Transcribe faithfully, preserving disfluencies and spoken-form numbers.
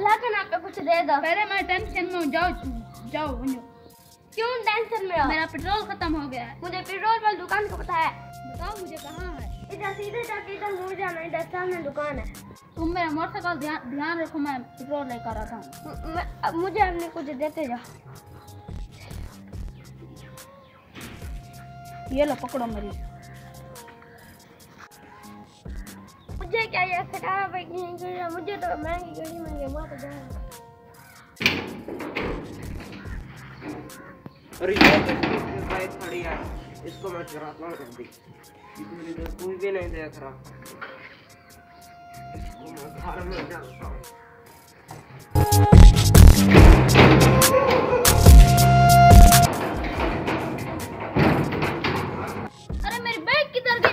जाके ना पे कुछ दे दो। पहले मैं टेंशन में हूँ, जाओ जाओ वहीं। क्यों टेंशन में हो? मेरा पेट्रोल खत्म हो गया है। मुझे पेट्रोल वाली दुकान का पता है। बताओ मुझे कहाँ है? इधर सीधे जाके इधर मुड़ जाना, इधर सामने दुकान है। तुम मेरा मोटरसाइकिल ध्यान ध्यान रखो, मैं पेट्रोल लेकर आता हूँ। मुझे अपने कुछ देते जाओ। ये लो पकड़ो मेरी। मुझे क्या ये खटारा बाइक नहीं चाहिए, मुझे तो महंगी गाड़ी में घुमा के जाना। अरे ये बाइक खड़ी है, इसको मैं चुराता हूँ जल्दी। इतनी देर कोई भी नहीं देख रहा, इसको मैं घर में जाता हूँ। अरे मेरी बाइक किधर